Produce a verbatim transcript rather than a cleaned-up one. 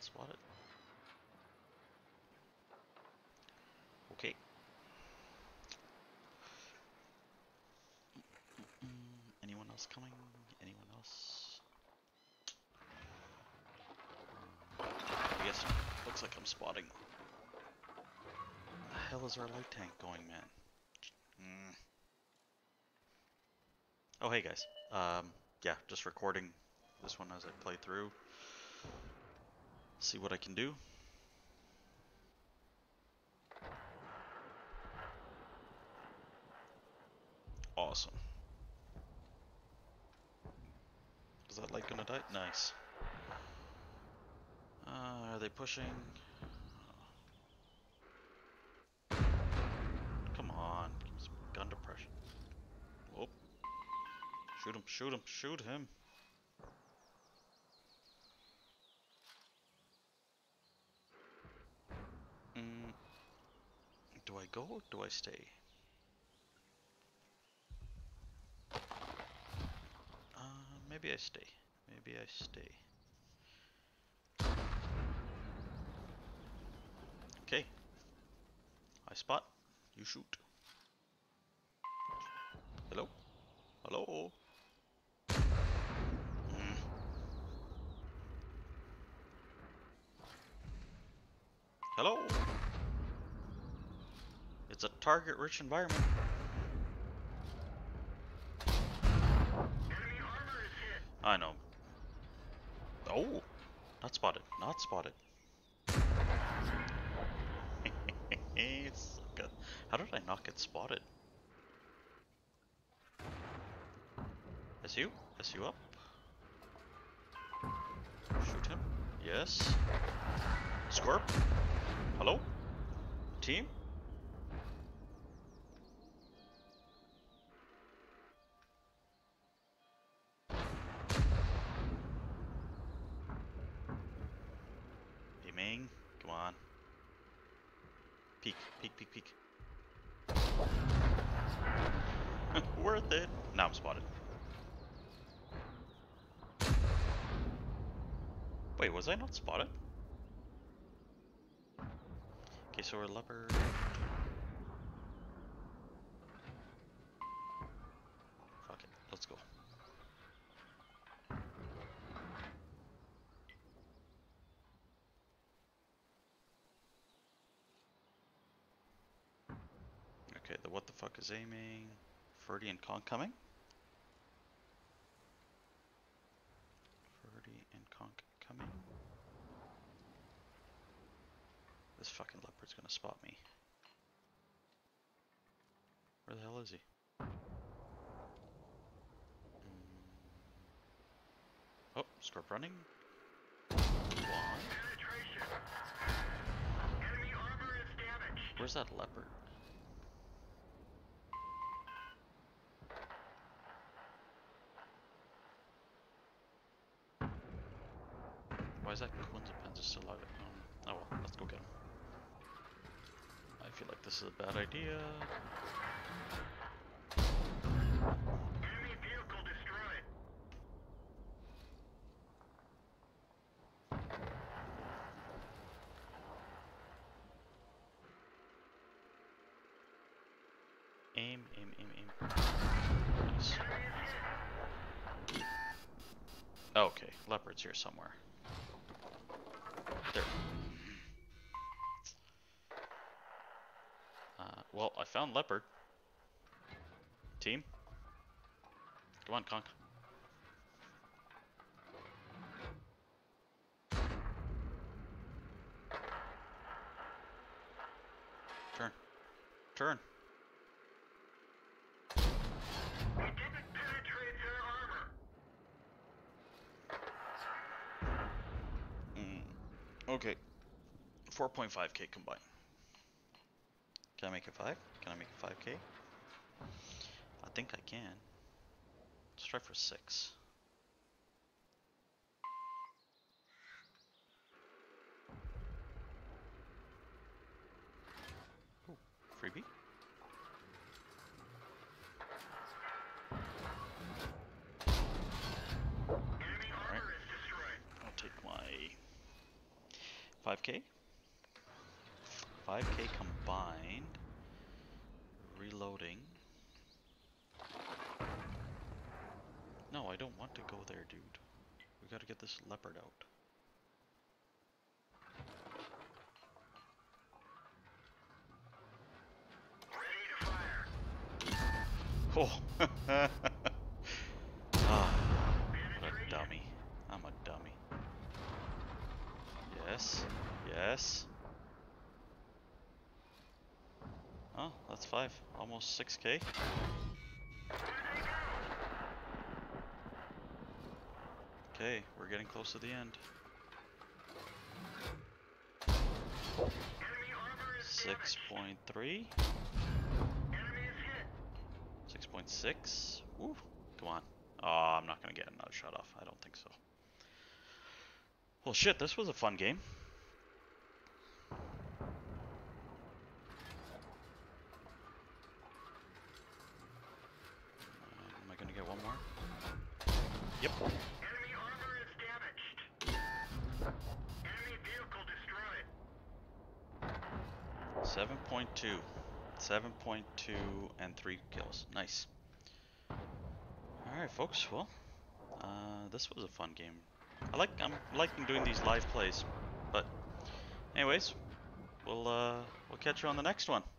spotted. Okay. Mm, anyone else coming? Anyone else? Mm, yes, looks like I'm spotting. The hell is our light tank going, man? Mm. Oh, hey guys. Um, yeah, just recording this one as I play through. See what I can do. Awesome. Is that light gonna die? Nice. Uh, are they pushing? Come on. Give me some gun depression. Whoop. Shoot him, shoot him, shoot him. Mm. Do I go or do I stay? Uh, maybe I stay. Maybe I stay. Okay. I spot. You shoot. Hello? Hello? Mm. Hello? It's a target-rich environment. Enemy armor is hit. I know. Oh! Not spotted. Not spotted. It's good. How did I not get spotted? S U? S U up? Shoot him. Yes. Scorp? Hello? Team? Aiming. Come on. Peek. Peek, peek, peek. Worth it. Now I'm spotted. Wait, was I not spotted? Okay, so we're leopard. Fuck it, let's go. Okay, the what the fuck is aiming. Ferdy and Conk coming? Ferdy and Conk coming? This fucking leopard's gonna spot me. Where the hell is he? Mm. Oh, Scorp running. One. Penetration. Enemy armor is damaged. Where's that leopard? Why is that Quinzapens still alive? Um, oh well, let's go get him. I feel like this is a bad idea. Enemy vehicle destroyed. Aim, aim, aim, aim. Nice. Okay, leopard's here somewhere. There. Uh, well, I found leopard. Team? Come on, Conk. Turn. Turn. We didn't penetrate their armor. Mm. Okay. four point five K combined. Can I make it five? Can I make it five K? I think I can. Let's try for six. Ooh, freebie? Enemy Alright. armor is destroyed. I'll take my K. five K combined. Reloading. No, I don't want to go there, dude. We gotta get this leopard out. Oh! Ah, what a dummy. I'm a dummy. Yes. Yes. Oh, that's five. Almost six K. Okay, we're getting close to the end. six point three. six point six. Woo. Come on. Oh, I'm not going to get another shot off. I don't think so. Well, shit, this was a fun game. Uh, am I going to get one more? Yep. Enemy armor is damaged. Enemy vehicle destroyed. seven point two. seven point two and three kills. Nice. Alright, folks. Well, uh, this was a fun game. I like, I'm liking doing these live plays. But, anyways, we'll, uh, we'll catch you on the next one.